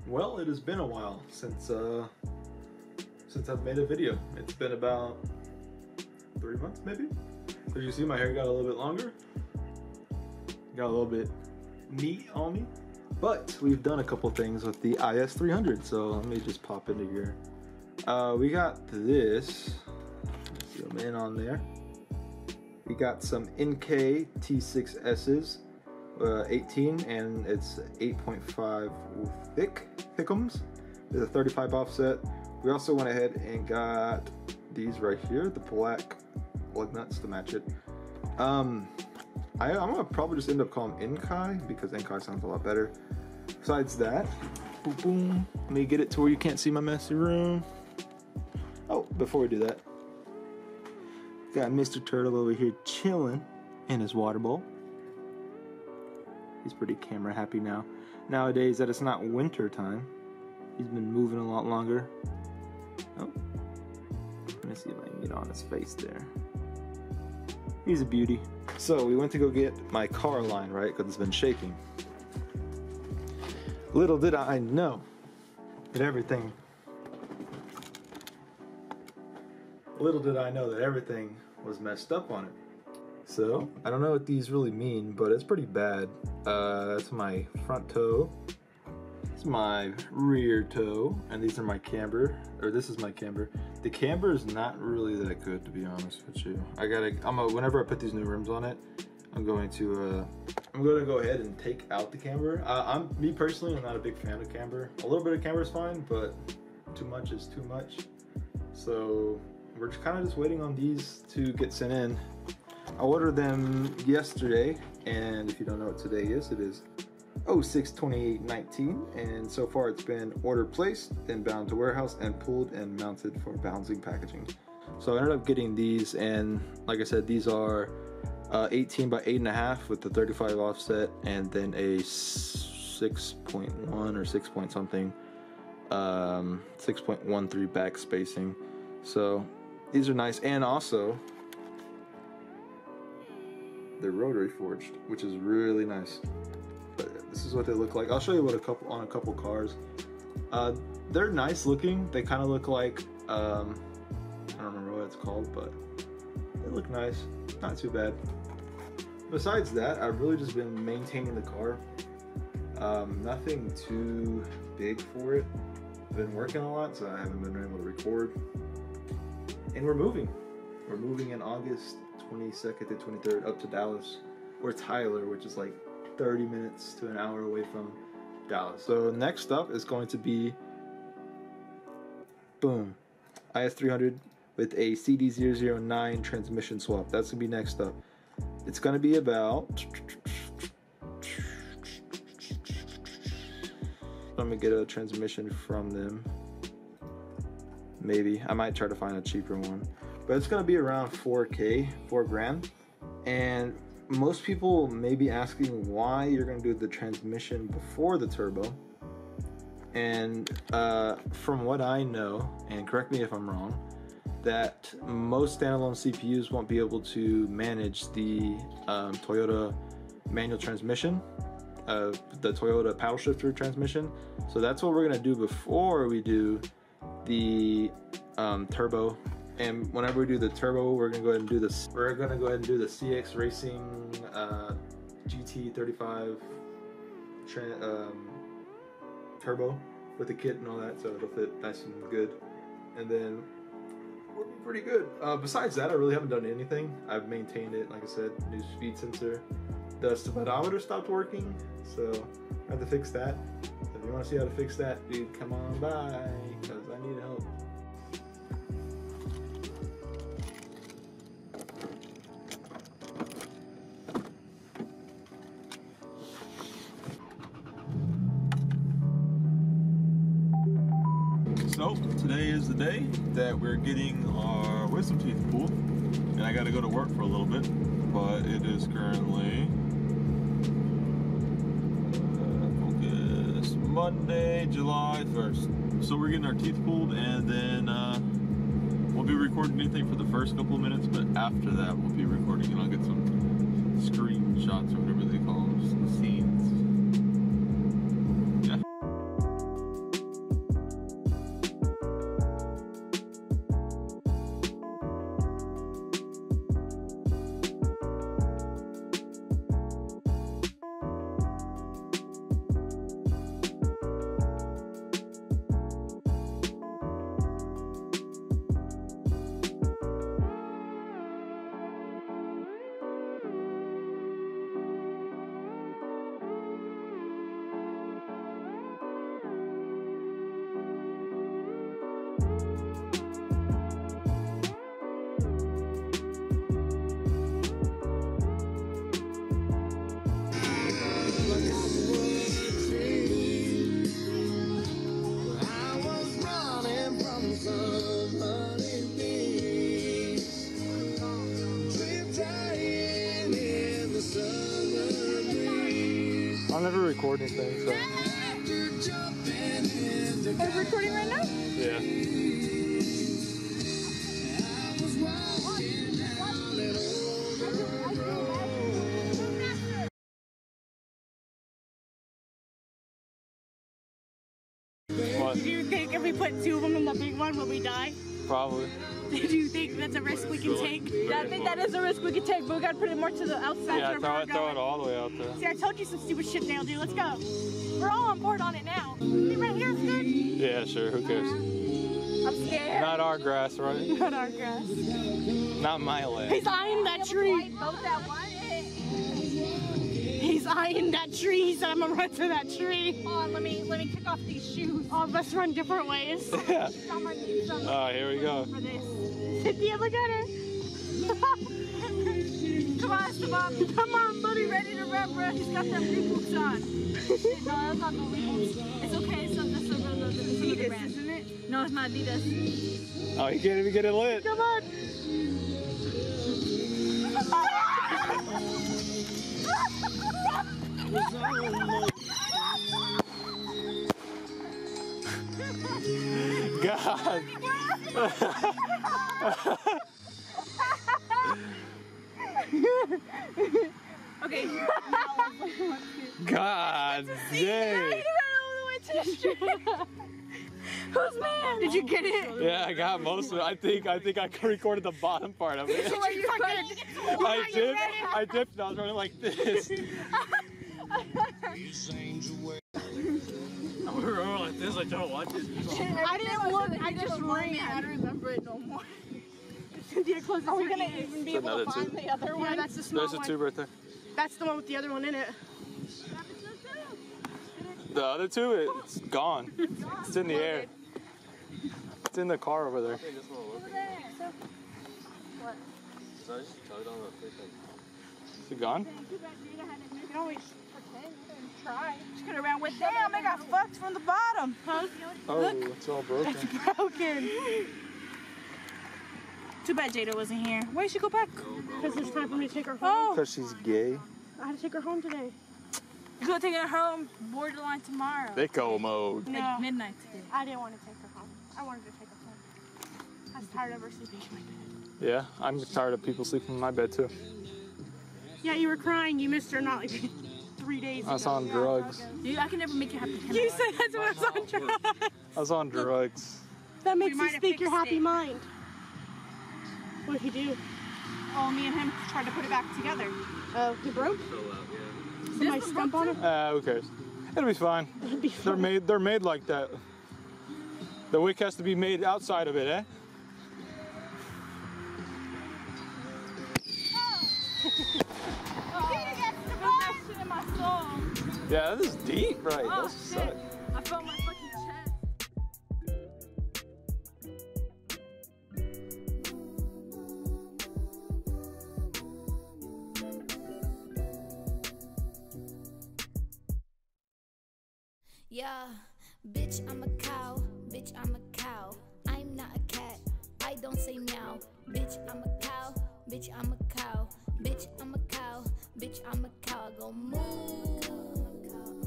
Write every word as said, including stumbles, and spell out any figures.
Well, it has been a while since uh, since I've made a video. It's been about three months, maybe. As you see, my hair got a little bit longer, got a little bit meat on me. But we've done a couple things with the I S three hundred, so let me just pop into here. Uh, we got this. Zoom in on there. We got some N K T six S's. Uh, eighteen, and it's eight point five thick thickums. There's a thirty-five offset. We also went ahead and got these right here, the black lug nuts to match it. Um, I, I'm gonna probably just end up calling them N K because N K sounds a lot better. Besides that, boom, boom. Let me get it to where you can't see my messy room. Oh, before we do that, got Mister Turtle over here chilling in his water bowl. He's pretty camera happy now. Nowadays that it's not winter time, he's been moving a lot longer. Oh, let me see if I can get on his face there. He's a beauty. So we went to go get my car line, right? Because it's been shaking. Little did I know that everything, little did I know that everything was messed up on it. So, I don't know what these really mean, but it's pretty bad. Uh, that's my front toe. It's my rear toe, and these are my camber, or this is my camber. The camber is not really that good, to be honest with you. I gotta, I'm a, whenever I put these new rims on it, I'm going to, uh, I'm going to go ahead and take out the camber. Uh, I'm, me personally, I'm not a big fan of camber. A little bit of camber is fine, but too much is too much. So, we're just kind of just waiting on these to get sent in. I ordered them yesterday, and if you don't know what today is, it is oh six twenty-eight nineteen, and so far it's been order placed, then bound to warehouse, and pulled and mounted for bouncing packaging. So I ended up getting these, and like I said, these are uh, eighteen by eight and a half with the thirty-five offset, and then a six point one or six point something, um, six point one three back spacing. So these are nice, and also they're rotary forged, which is really nice. But this is what they look like. I'll show you what a couple on a couple cars. Uh, they're nice looking. They kind of look like um, I don't remember what it's called, but they look nice. Not too bad. Besides that, I've really just been maintaining the car. Um, nothing too big for it. I've been working a lot, so I haven't been able to record. And we're moving. We're moving in August twenty-second to twenty-third up to Dallas, or Tyler, which is like thirty minutes to an hour away from Dallas. So next up is going to be, boom, I S three hundred with a C D zero zero nine transmission swap. That's gonna be next up. It's gonna be about, let me get a transmission from them. Maybe I might try to find a cheaper one. But it's gonna be around four K, four grand. And most people may be asking why you're gonna do the transmission before the turbo. And uh, from what I know, and correct me if I'm wrong, that most standalone C P Us won't be able to manage the um, Toyota manual transmission, uh, the Toyota paddle shifter transmission. So that's what we're gonna do before we do the um, turbo. And whenever we do the turbo, we're gonna go ahead and do this. We're gonna go ahead and do the C X Racing uh, G T thirty-five um, turbo with the kit and all that, so it'll fit nice and good. And then we'll be pretty good. Uh, besides that, I really haven't done anything. I've maintained it, like I said, new speed sensor. The speedometer stopped working, so I have to fix that. If you want to see how to fix that, dude, come on by, because I need help. So today is the day that we're getting our wisdom teeth pulled, and I got to go to work for a little bit, but it is currently uh, focus, Monday, July first. So we're getting our teeth pulled, and then uh, we'll be recording anything for the first couple of minutes, but after that we'll be recording, and I'll get some screenshots or whatever they call them, some scenes. Yeah. I'll never record anything, so. Are we recording right now? Yeah. What? Do you think if we put two of them in the big one, will we die? Probably. Do you think that's a risk we can take? Yeah, I think that is a risk we can take, but we gotta put it more to the outside. Yeah, throw it, throw it all the way out there. See, I told you some stupid shit, Dale, dude. Let's go. We're all on board on it now. See right here, good? Yeah, sure. Who cares? I'm scared. Not our grass, right? Not our grass. Not my land. He's eyeing that tree. He's eyeing that tree. He said, I'm gonna run to that tree. Hold on, let me let me kick off these shoes. All of us run different ways. Yeah. Oh, here we go. For this. Cynthia, look at her. Come on, Esteban. Come on, buddy, ready to run, bro. He's got them Reeboks on. No, that's not the Reeboks. It's okay. It's, it's, it's, it's, it's Adidas, isn't it? No, it's not Adidas. Oh, you can't even get it lit. Come on. God. Okay. God dang. Who's man? Did you get it? Yeah, I got most of it. I think I think I recorded the bottom part of it. So are you fucking, I dipped. I dipped. And I was running like this. We were rolling like this. I don't watch it. I didn't look. I just ran. I don't remember it no more. Cynthia, close. Are we gonna even be able to find two. the other one? Yeah, that's the small There's a one. tube right there. That's the one with the other one in it. The other two, it's gone. It's in the air. It's in the car over there. Over there. So, what? Is it gone? You can always pretend and try. Just could have ran with them. Damn, they got fucked from the bottom. Huh? Oh, Look. it's all broken. It's broken. Too bad Jada wasn't here. Where did she go back? Because it's time for me to take her home. Oh, Because she's gay. I had to take her home today. you gonna take her home borderline tomorrow. Sicko mode. No. Like midnight today. I didn't want to take her home. I wanted to take her home. I was tired of her sleeping in my bed. Yeah, I'm tired of people sleeping in my bed too. Yeah, you were crying. You missed her not like three days ago. I was on drugs. Dude, I can never make you happy. You said that's when I was on drugs. I was on drugs. That makes We you might have speak your fixed happy it. mind. What did he do? Oh, me and him tried to put it back together. Oh, he broke? Somebody one stump broke on him? Uh, who cares? It'll be fine. It'd be They're fun. made. They're made like that. The wick has to be made outside of it, eh? Yeah, this is deep, right? Oh, This shit. sucks. I felt my fucking chest. Yeah, bitch, I'm a cow. Bitch, I'm a cow. I'm not a cat. I don't say meow. Bitch, I'm a cow. Bitch, I'm a cow. Bitch, I'm a cow. Bitch, I'm a cow. I go moo.